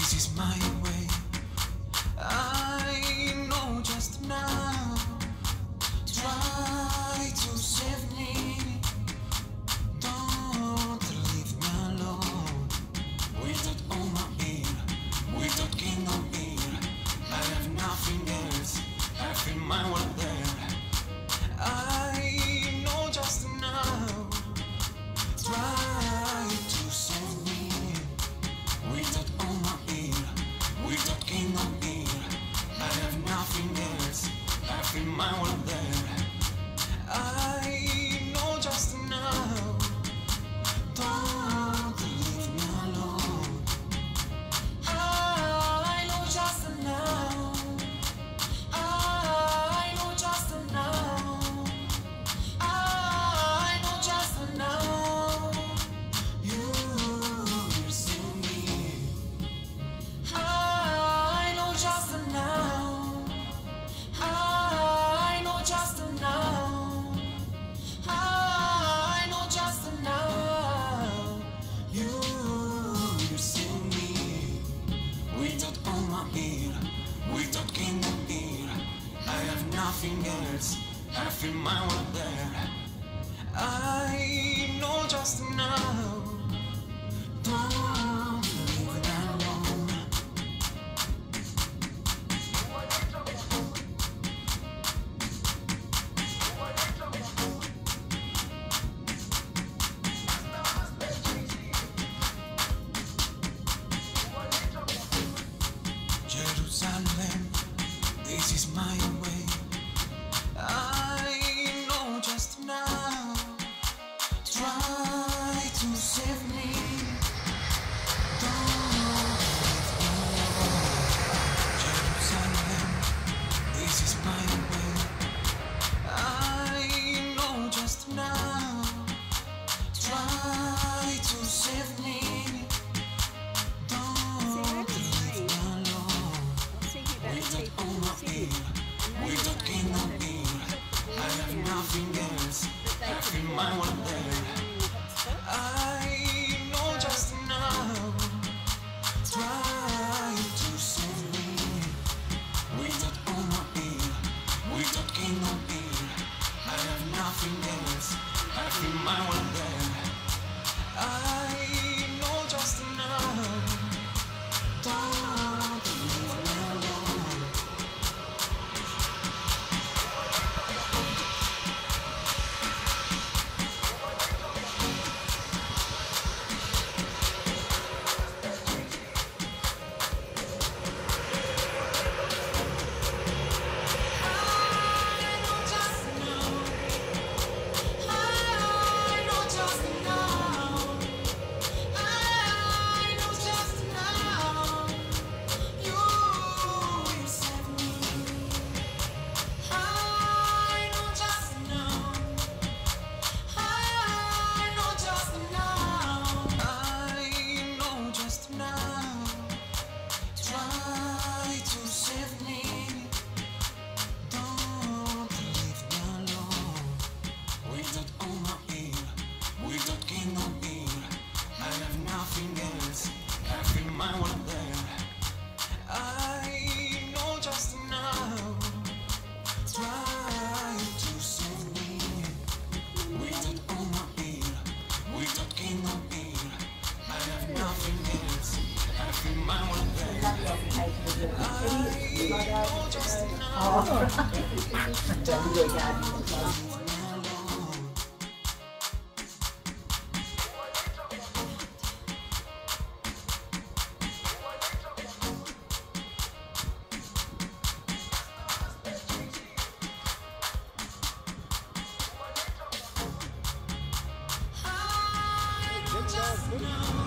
This is my way. I know just now. Try to save me. Don't leave me alone. Without all my ear, without king of ear, I have nothing else. I feel my world there. I know just now. Try to save me. Without all my ear, without king of ear, I have nothing else. I feel my world there. I know just now. Don't leave me alone. I know just now. I know just now. I know just now. You will see me. I know just now. I know just now. I know just now. You will see me. Without all my ear, without king of ear, I have nothing else. I feel my world there. I know just now. Don't leave it alone. Jerusalem, this is my way. I know just now. Try to save me. Don't leave me alone. Jerusalem, this is my way. I know just now. Try to save me. Don't leave me alone. Without all my ear, without king of ear, I have nothing else. I feel my world there. I know just now. Try to save me. Without all my ear, without king of ear, I have nothing else. I feel my world there. I know just now. Don't leave me alone. My world there. I know just now. Try to save me. Without all my ear, without king of ear, I have nothing else. I feel my world there. I know just now. Don't leave me alone. Just now.